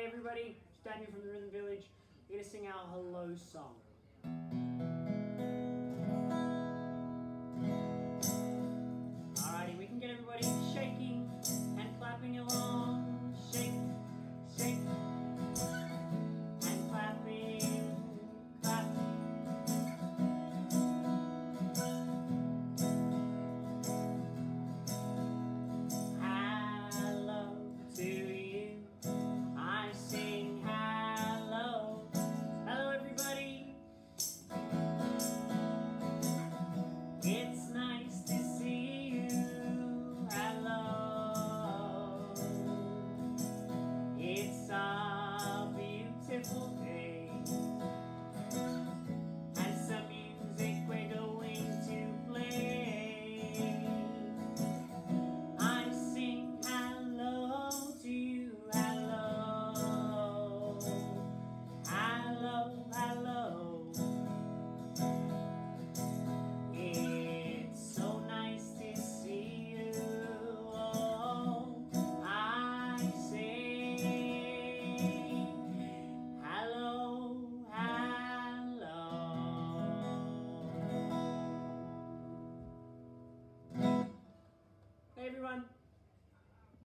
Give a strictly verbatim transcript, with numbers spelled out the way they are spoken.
everybody, it's Daniel from the Rhythm Village. We're going to sing our hello song. Alrighty, we can get everybody shaking and clapping along. Shake, shake, and clapping, clap. Hello to you. I sing hello. Hello everybody. It's nice to see you. Hello. It's a beautiful day. And some music we're going to play. I sing hello to you. Hello. Hello, hello. It's so nice to see you. Oh, I say hello, hello. Hey everyone.